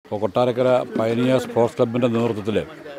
Kottarakkara pioneer sports ക്ലബിൻ്റെ നേതൃത്വത്തിൽ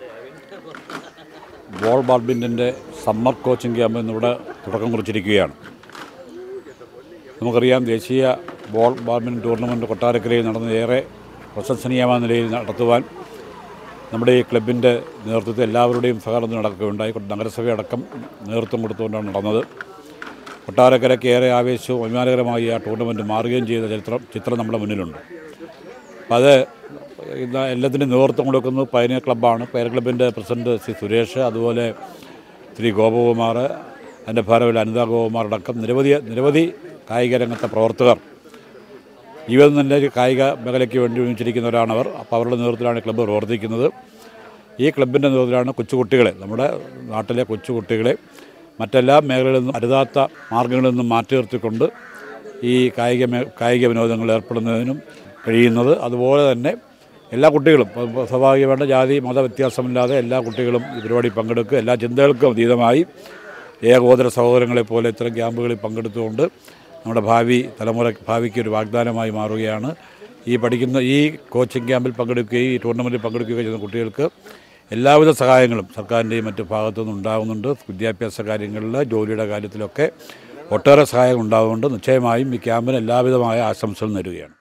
ball ബാഡ്മിൻ്റൻ്റെ സമ്മർ കോച്ചിങ് ക്യാമ്പ് ഇന്നിവിടെ തുടക്കം കുറിച്ചിരിക്കുകയാണ്. നമുക്കറിയാം, ദേശീയ ബോൾ ബാഡ്മിൻ്റൺ ടൂർണമെൻറ്റ് കൊട്ടാരക്കരയിൽ നടന്ന ഏറെ പ്രശംസനീയമായ നിലയിൽ നടത്തുവാൻ നമ്മുടെ ഈ ക്ലബിൻ്റെ നേതൃത്വത്തിൽ എല്ലാവരുടെയും സഹകരണം നടക്കുകയുണ്ടായി. നഗരസഭയടക്കം നേതൃത്വം കൊടുത്തുകൊണ്ടാണ് നടന്നത്. കൊട്ടാരക്കരയ്ക്ക് ഏറെ ആവേശവും അഭിമാനകരമായി ആ ടൂർണമെൻറ്റ് മാറുകയും ചെയ്ത ചിത്രം നമ്മുടെ മുന്നിലുണ്ട്. അപ്പം അത് എല്ലാത്തിനും നേതൃത്വം കൊടുക്കുന്നത് പയനിയർ ക്ലബ്ബാണ്. പയനിയർ ക്ലബിൻ്റെ പ്രസിഡന്റ് ശ്രീ സുരേഷ്, അതുപോലെ ശ്രീ ഗോപകുമാർ, അതിൻ്റെ ഭാരവാഹി അനിത ഗോപകുമാർ അടക്കം നിരവധി കായിക രംഗത്തെ പ്രവർത്തകർ ജീവിതം തന്നെ കായിക മേഖലയ്ക്ക് വേണ്ടി ഉപയോഗിച്ചിരിക്കുന്നവരാണവർ. അപ്പോൾ അവരുടെ നേതൃത്വത്തിലാണ് ക്ലബ്ബ് പ്രവർത്തിക്കുന്നത്. ഈ ക്ലബിൻ്റെ നേതൃത്വത്തിലാണ് കൊച്ചുകുട്ടികളെ, നമ്മുടെ നാട്ടിലെ കൊച്ചുകുട്ടികളെ മറ്റെല്ലാ മേഖലകളിൽ നിന്നും അരുതാത്ത മാർഗ്ഗങ്ങളിൽ നിന്നും മാറ്റി നിർത്തിക്കൊണ്ട് ഈ കായിക വിനോദങ്ങളിൽ ഏർപ്പെടുന്നതിനും കഴിയുന്നത്. അതുപോലെ തന്നെ എല്ലാ കുട്ടികളും സ്വാഭാവികമായിട്ട് ജാതി മത വ്യത്യാസമില്ലാതെ എല്ലാ കുട്ടികളും ഈ പരിപാടി പങ്കെടുക്കുക, എല്ലാ ചിന്തകൾക്കും അതീതമായി ഏകോദര സഹോദരങ്ങളെപ്പോലെ ഇത്തരം ക്യാമ്പുകളിൽ പങ്കെടുത്തുകൊണ്ട് നമ്മുടെ ഭാവിക്ക് ഒരു വാഗ്ദാനമായി മാറുകയാണ്. ഈ കോച്ചിങ് ക്യാമ്പിൽ പങ്കെടുക്കുകയും ഈ ടൂർണമെൻറ്റിൽ പങ്കെടുക്കുകയും ചെയ്യുന്ന കുട്ടികൾക്ക് എല്ലാവിധ സഹായങ്ങളും സർക്കാരിൻ്റെയും മറ്റു ഭാഗത്തുനിന്നും ഉണ്ടാകുന്നുണ്ട്. വിദ്യാഭ്യാസ കാര്യങ്ങളിൽ, ജോലിയുടെ കാര്യത്തിലൊക്കെ ഒട്ടേറെ സഹായം ഉണ്ടാകുന്നുണ്ട്. നിശ്ചയമായും ഈ ക്യാമ്പിന് എല്ലാവിധമായ ആശംസകൾ നേരുകയാണ്.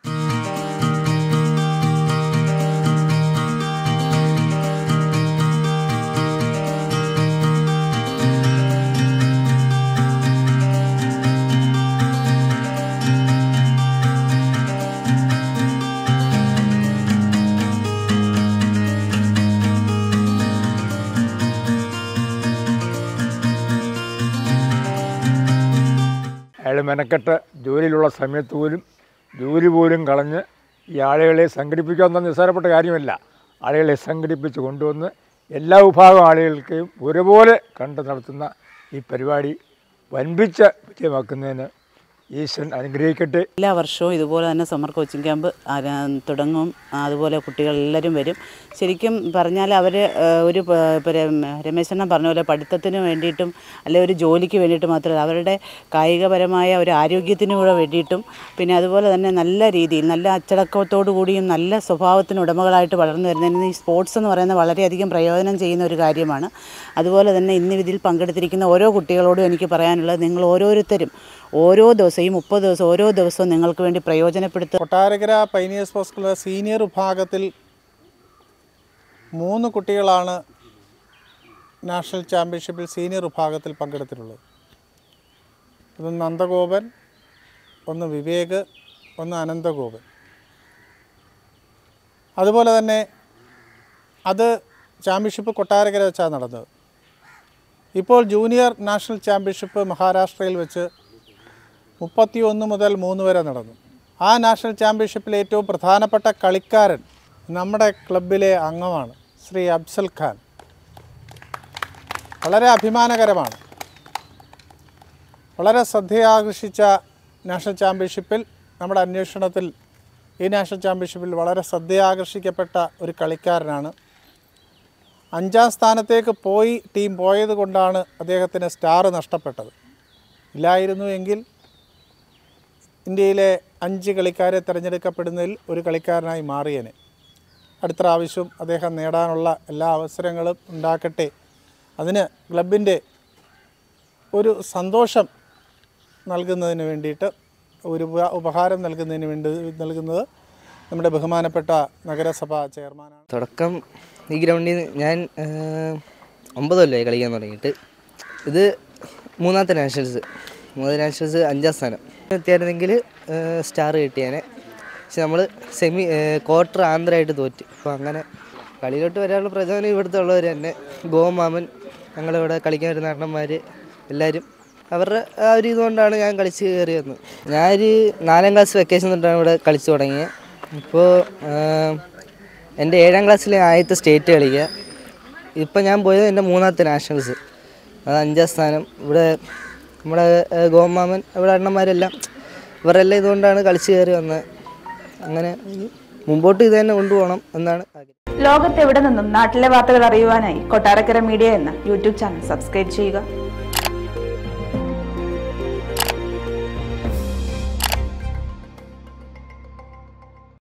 അയാൾ മെനക്കെട്ട് ജോലിയിലുള്ള സമയത്ത് ജോലി പോലും കളഞ്ഞ് ഈ ആളുകളെ സംഘടിപ്പിക്കുക എന്ന നിസ്സാരപ്പെട്ട കാര്യമല്ല. ആളുകളെ സംഘടിപ്പിച്ച് കൊണ്ടുവന്ന് എല്ലാ വിഭാഗം ആളുകൾക്കും ഒരുപോലെ കണ്ട് നടത്തുന്ന ഈ പരിപാടി വൻപിച്ച വിജയമാക്കുന്നതിന് ഈശ്വരൻ അനുഗ്രഹിക്കട്ടെ. എല്ലാ വർഷവും ഇതുപോലെ തന്നെ സമ്മർ കോച്ചിങ് ക്യാമ്പ് തുടങ്ങും. അതുപോലെ കുട്ടികളെല്ലാവരും വരും. ശരിക്കും പറഞ്ഞാൽ അവർ ഒരു രമേശണ്ണൻ പറഞ്ഞ പോലെ പഠിത്തത്തിന് വേണ്ടിയിട്ടും അല്ലെങ്കിൽ ഒരു ജോലിക്ക് വേണ്ടിയിട്ട് മാത്രമല്ല, അവരുടെ കായികപരമായ ഒരു ആരോഗ്യത്തിന് കൂടെ വേണ്ടിയിട്ടും പിന്നെ അതുപോലെ തന്നെ നല്ല രീതിയിൽ നല്ല അച്ചടക്കത്തോടു കൂടിയും നല്ല സ്വഭാവത്തിന് ഉടമകളായിട്ട് വളർന്നു വരുന്നതിന് ഈ സ്പോർട്സ് എന്ന് പറയുന്നത് വളരെയധികം പ്രയോജനം ചെയ്യുന്ന ഒരു കാര്യമാണ്. അതുപോലെ തന്നെ ഇന്ന് ഇതിൽ പങ്കെടുത്തിരിക്കുന്ന ഓരോ കുട്ടികളോടും എനിക്ക് പറയാനുള്ളത്, നിങ്ങൾ ഓരോരുത്തരും ഓരോ ദിവസവും ഈ 30 ദിവസം ഓരോ ദിവസവും നിങ്ങൾക്ക് വേണ്ടി പ്രയോജനപ്പെടുത്തുക. Kottarakkara pioneer sports club senior വിഭാഗത്തിൽ 3 കുട്ടികളാണ് നാഷണൽ ചാമ്പ്യൻഷിപ്പിൽ സീനിയർ വിഭാഗത്തിൽ പങ്കെടുത്തിട്ടുള്ളത്. ഒന്ന് നന്ദഗോപൻ, ഒന്ന് വിവേക്, ഒന്ന് അനന്തഗോപൻ. അതുപോലെ തന്നെ അത് ചാമ്പ്യൻഷിപ്പ് കൊട്ടാരക്കര വെച്ചാണ് നടന്നത്. ഇപ്പോൾ ജൂനിയർ നാഷണൽ ചാമ്പ്യൻഷിപ്പ് മഹാരാഷ്ട്രയിൽ വെച്ച് 31 മുതൽ 3 വരെ നടന്നു. ആ നാഷണൽ ചാമ്പ്യൻഷിപ്പിലെ ഏറ്റവും പ്രധാനപ്പെട്ട കളിക്കാരൻ നമ്മുടെ ക്ലബിലെ അംഗമാണ് ശ്രീ അഫ്സൽ ഖാൻ. വളരെ അഭിമാനകരമാണ്. വളരെ ശ്രദ്ധയാകർഷിച്ച നാഷണൽ ചാമ്പ്യൻഷിപ്പിൽ നമ്മുടെ അന്വേഷണത്തിൽ ഈ നാഷണൽ ചാമ്പ്യൻഷിപ്പിൽ വളരെ ശ്രദ്ധയാകർഷിക്കപ്പെട്ട ഒരു കളിക്കാരനാണ്. 5ാം സ്ഥാനത്തേക്ക് ടീം പോയത് കൊണ്ടാണ് അദ്ദേഹത്തിന് സ്റ്റാർ നഷ്ടപ്പെട്ടത്. ഇല്ലായിരുന്നു എങ്കിൽ ഇന്ത്യയിലെ 5 കളിക്കാരെ തിരഞ്ഞെടുക്കപ്പെടുന്നതിൽ ഒരു കളിക്കാരനായി മാറിയേനെ. അടുത്ത പ്രാവശ്യം അദ്ദേഹം നേടാനുള്ള എല്ലാ അവസരങ്ങളും ഉണ്ടാക്കട്ടെ. അതിന് ക്ലബിൻ്റെ ഒരു സന്തോഷം നൽകുന്നതിന് വേണ്ടിയിട്ട് ഒരു ഉപഹാരം നൽകുന്നത് നമ്മുടെ ബഹുമാനപ്പെട്ട നഗരസഭാ ചെയർമാനാണ്. തുടക്കം ഈ ഗ്രൗണ്ടിൽ ഞാൻ 9 കൊല്ലമായി കളിക്കാൻ തുടങ്ങിയിട്ട്. ഇത് 3ാമത്തെ നാഷണൽസ് 5ാം സ്ഥാനം എത്തിയായിരുന്നെങ്കിൽ സ്റ്റാർ കിട്ടിയേനെ. പക്ഷെ നമ്മൾ ക്വാർട്ടർ ആന്ധ്രയായിട്ട് തോറ്റ്. അപ്പോൾ അങ്ങനെ കളിയിലോട്ട് വരാനുള്ള പ്രചോദനം ഇവിടുത്തെ ഉള്ളവർ തന്നെ. ഗോമാമൻ, ഞങ്ങളിവിടെ കളിക്കാൻ വരുന്ന അണ്ണന്മാർ എല്ലാവരും അവരുടെ ആ ഒരു ഇതുകൊണ്ടാണ് ഞാൻ കളിച്ച് കയറി വന്നത്. ഞാനൊരു 4ാം ക്ലാസ് വെക്കേഷൻ തൊട്ടാണ് ഇവിടെ കളിച്ച് തുടങ്ങിയത്. ഇപ്പോൾ എൻ്റെ 7ാം ക്ലാസ്സിലെ ആദ്യത്തെ സ്റ്റേറ്റ് കളിക്കുക. ഇപ്പം ഞാൻ പോയത് എൻ്റെ 3ാമത്തെ നാഷണൽസ്, അത് 5ാം സ്ഥാനം. ഇവിടെ നമ്മുടെ ഗോമാമൻ, ഇവിടെ അണ്ണന്മാരെല്ലാം ഇവരെല്ലാം ഇതുകൊണ്ടാണ് കളിച്ച് കയറി വന്നത്. അങ്ങനെ മുമ്പോട്ട് ഇത് തന്നെ കൊണ്ടുപോകണം എന്നാണ് ആഗ്രഹം. ലോകത്തെവിടെ നിന്നും നാട്ടിലെ വാർത്തകൾ അറിയുവാനായി കൊട്ടാരക്കര മീഡിയ എന്ന യൂട്യൂബ് ചാനൽ സബ്സ്ക്രൈബ് ചെയ്യുക.